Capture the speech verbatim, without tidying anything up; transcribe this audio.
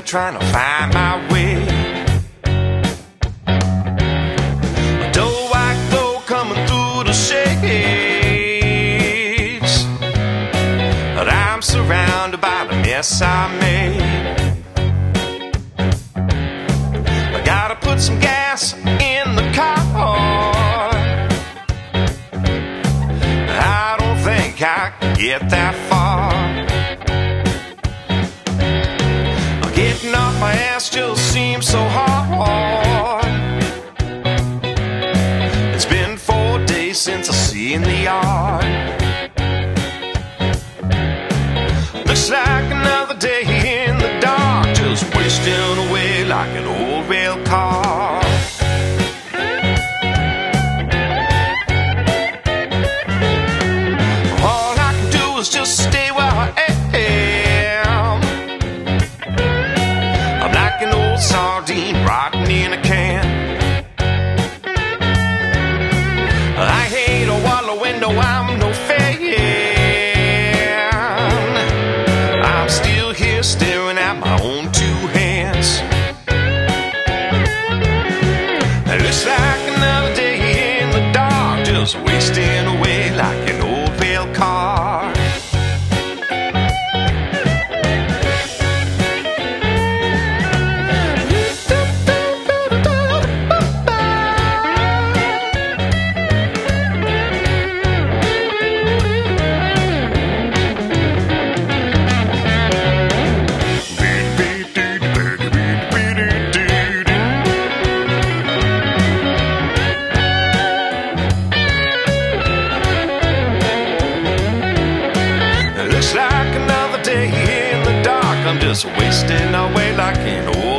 trying to find my way. Though I go coming through the shades, but I'm surrounded by the mess I made. I gotta put some gas in the car. I don't think I can get that far. Getting off my ass just seems so hard. It's been four days since I seen the yard. Looks like another day in the dark, just wasting away like an old rail car. All I can do is just stay where I am. Like an old sardine rotting in a can. I hate a wallow window, I'm no fan. I'm still here staring at my own two hands. It looks like another day in the dark, just wasting away like an old rail car. Looks like another day in the dark, I'm just wasting away like an old